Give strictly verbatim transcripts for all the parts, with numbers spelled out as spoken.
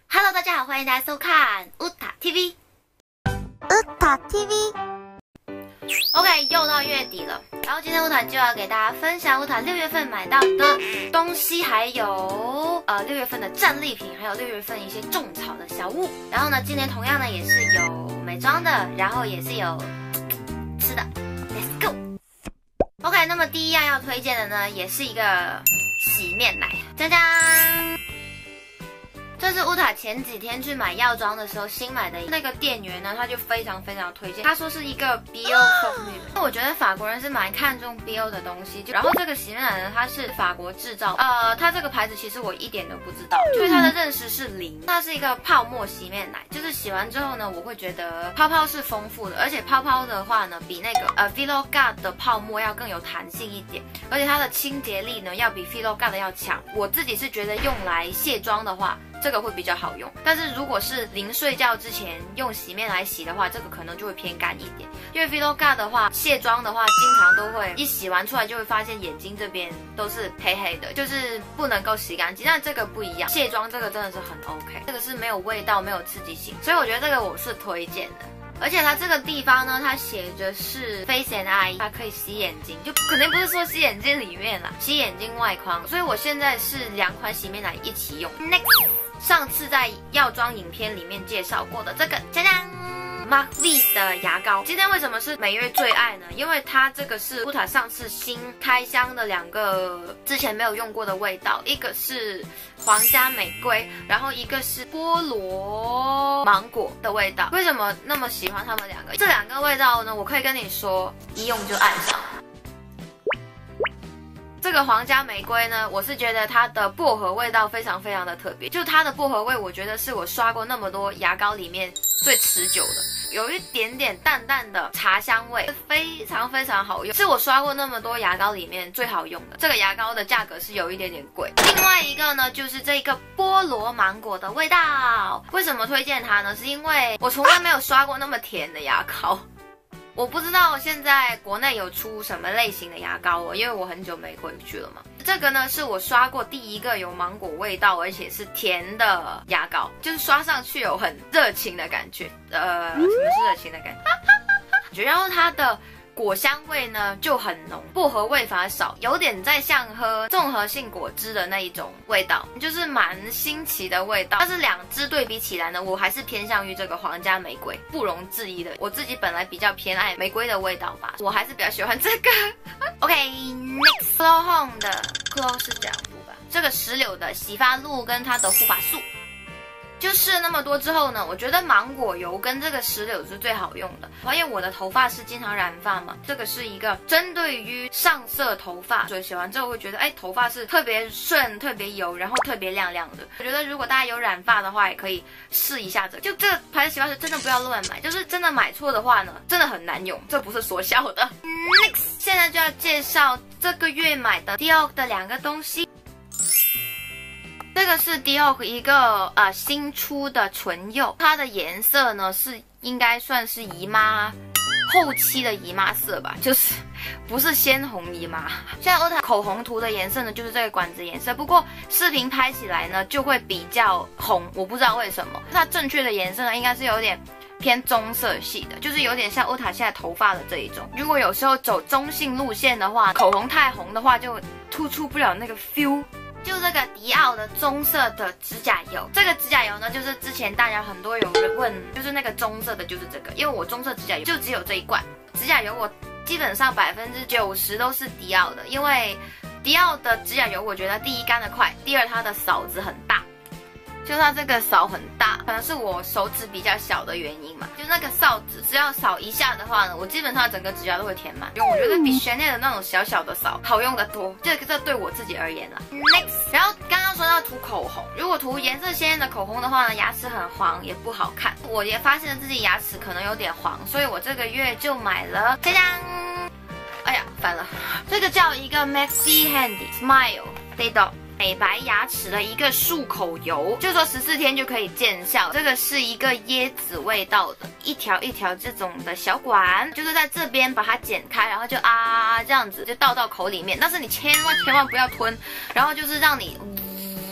Hello， 大家好，欢迎大家收看乌塔 T V。 乌塔 T V。OK， 又到月底了，然后今天乌塔就要给大家分享乌塔六月份买到的东西，还有呃六月份的战利品，还有六月份一些种草的小物。然后呢，今年同样呢也是有美妆的，然后也是有吃的。Let's go。OK， 那么第一样要推荐的呢，也是一个洗面奶，짜잔。这是乌塔前几天去买药妆的时候新买的那个店员呢，他就非常非常推荐，他说是一个 B O 风味的。我觉得法国人是蛮看重 B O 的东西，然后这个洗面奶呢，它是法国制造，呃，它这个牌子其实我一点都不知道，对它的认识是零。它是一个泡沫洗面奶，就是洗完之后呢，我会觉得泡泡是丰富的，而且泡泡的话呢，比那个呃 Philogard 的泡沫要更有弹性一点，而且它的清洁力呢，要比 Philogard 的要强。我自己是觉得用来卸妆的话，这个会比较好用，但是如果是临睡觉之前用洗面来洗的话，这个可能就会偏干一点。因为 Philogard 的话，卸妆的话，经常都会一洗完出来就会发现眼睛这边都是黑黑的，就是不能够洗干净。但这个不一样，卸妆这个真的是很 OK， 这个是没有味道、没有刺激性，所以我觉得这个我是推荐的。而且它这个地方呢，它写着是 Face and Eye， 它可以洗眼睛，就肯定不是说洗眼睛里面啦，洗眼睛外框。所以我现在是两款洗面奶一起用。Next， 上次在药妆影片里面介绍过的这个，짜잔。Mark V 的牙膏，今天为什么是每月最爱呢？因为它这个是乌塔上次新开箱的两个之前没有用过的味道，一个是皇家玫瑰，然后一个是菠萝芒果的味道。为什么那么喜欢它们两个？这两个味道呢，我可以跟你说，一用就爱上。这个皇家玫瑰呢，我是觉得它的薄荷味道非常非常的特别，就它的薄荷味，我觉得是我刷过那么多牙膏里面最持久的，有一点点淡淡的茶香味，非常非常好用，是我刷过那么多牙膏里面最好用的。这个牙膏的价格是有一点点贵。另外一个呢，就是这个菠萝芒果的味道。为什么推荐它呢？是因为我从来没有刷过那么甜的牙膏。我不知道现在国内有出什么类型的牙膏哦，因为我很久没回去了嘛。这个呢是我刷过第一个有芒果味道，而且是甜的牙膏，就是刷上去有很热情的感觉。呃，什么是热情的感觉？然后它的果香味呢就很浓，薄荷味反而少，有点在像喝综合性果汁的那一种味道，就是蛮新奇的味道。但是两支对比起来呢，我还是偏向于这个皇家玫瑰，不容置疑的。我自己本来比较偏爱玫瑰的味道吧，我还是比较喜欢这个。OK，next Clo Home 的 Clo 是这样读吧，这个石榴的洗发露跟它的护发素。就试了那么多之后呢，我觉得芒果油跟这个石榴是最好用的。因为我的头发是经常染发嘛，这个是一个针对于上色头发，所以洗完之后会觉得，哎，头发是特别顺、特别油，然后特别亮亮的。我觉得如果大家有染发的话，也可以试一下这个。就这个牌子洗发水真的不要乱买，就是真的买错的话呢，真的很难用，这不是说笑的。Next， 现在就要介绍这个月买的 Dior 的两个东西。这个是 Dior 一个呃新出的唇釉，它的颜色呢是应该算是姨妈后期的姨妈色吧，就是不是鲜红姨妈。现在欧塔口红涂的颜色呢就是这个管子颜色，不过视频拍起来呢就会比较红，我不知道为什么。它正确的颜色呢应该是有点偏棕色系的，就是有点像欧塔现在头发的这一种。如果有时候走中性路线的话，口红太红的话就突出不了那个 feel。就这个迪奥的棕色的指甲油，这个指甲油呢，就是之前大家很多有人问，就是那个棕色的，就是这个，因为我棕色指甲油就只有这一罐指甲油，我基本上百分之九十都是迪奥的，因为迪奥的指甲油，我觉得第一干得快，第二它的勺子很大。就它这个勺很大，可能是我手指比较小的原因嘛。就那个扫子，只要扫一下的话呢，我基本上整个指甲都会填满。因为我觉得比 Chanel 的那种小小的扫好用的多，这个这对我自己而言啦。Next， 然后刚刚说到涂口红，如果涂颜色鲜艳的口红的话呢，牙齿很黄也不好看。我也发现了自己牙齿可能有点黄，所以我这个月就买了这张。哎呀，翻了，这个叫一个 Maxi Handy Smile Day Dog。美白牙齿的一个漱口油，就说十四天就可以见效。这个是一个椰子味道的，一条一条这种的小管，就是在这边把它剪开，然后就啊这样子就倒到口里面，但是你千万千万不要吞，然后就是让你。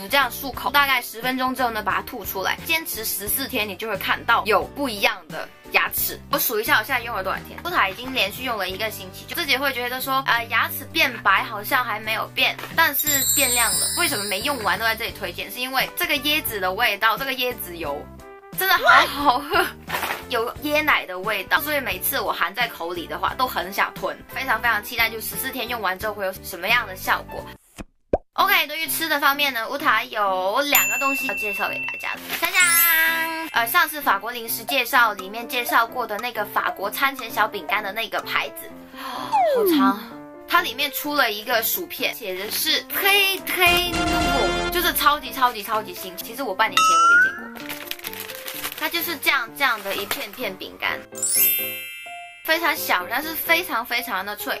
服这样漱口，大概十分钟之后呢，把它吐出来，坚持十四天，你就会看到有不一样的牙齿。我数一下，我现在用了多少天？乌塔已经连续用了一个星期，就自己会觉得说，呃，牙齿变白好像还没有变，但是变亮了。为什么没用完都在这里推荐？是因为这个椰子的味道，这个椰子油真的好好喝。有椰奶的味道，所以每次我含在口里的话，都很想吞，非常非常期待，就十四天用完之后会有什么样的效果。OK， 对于吃的方面呢，乌塔有两个东西要介绍给大家的。锵锵，呃，上次法国零食介绍里面介绍过的那个法国餐前小饼干的那个牌子，好长。它里面出了一个薯片，写的是 Très Très Nouveau， 就是超级超级超级新。其实我半年前我也见过。它就是这样这样的一片片饼干，非常小，但是非常非常的脆。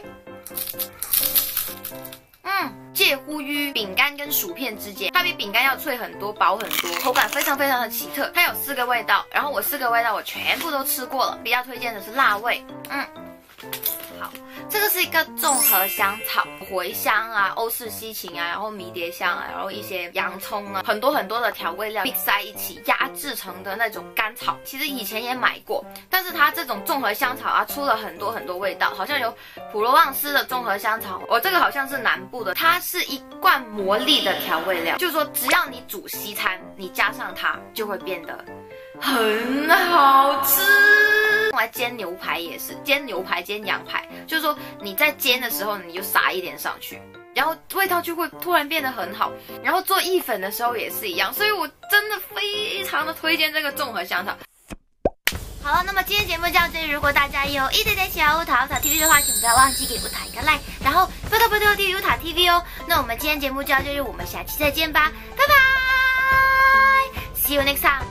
嗯，介乎于饼干跟薯片之间，它比饼干要脆很多，薄很多，口感非常非常的奇特。它有四个味道，然后我四个味道我全部都吃过了，比较推荐的是辣味。嗯，好。这个是一个综合香草，茴香啊、欧式西芹啊，然后迷迭香啊，然后一些洋葱啊，很多很多的调味料 mix 在一起压制成的那种甘草。其实以前也买过，但是它这种综合香草啊，出了很多很多味道，好像有普罗旺斯的综合香草，我、哦、这个好像是南部的，它是一罐魔力的调味料，就是说只要你煮西餐，你加上它就会变得很好吃。用来煎牛排也是，煎牛排、煎羊排，就是说你在煎的时候你就撒一点上去，然后味道就会突然变得很好。然后做意粉的时候也是一样，所以我真的非常的推荐这个综合香草。好了，那么今天节目就到这里。如果大家有一点点喜欢乌塔乌塔 T V 的话，请不要忘记给乌塔一个 like， 然后拜托拜托订阅乌塔 T V 哦。那我们今天节目就到这里，我们下期再见吧，拜拜 ，See you next time。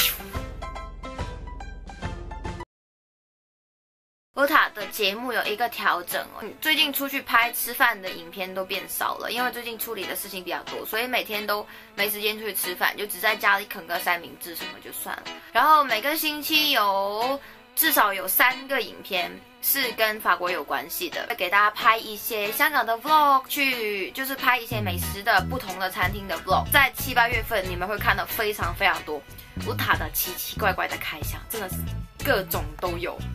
乌塔的节目有一个调整哦，最近出去拍吃饭的影片都变少了，因为最近处理的事情比较多，所以每天都没时间出去吃饭，就只在家里啃个三明治什么就算了。然后每个星期有至少有三个影片是跟法国有关系的，会给大家拍一些香港的 vlog， 去就是拍一些美食的不同的餐厅的 vlog。在七八月份你们会看到非常非常多乌塔的奇奇怪怪的开箱，真的是各种都有。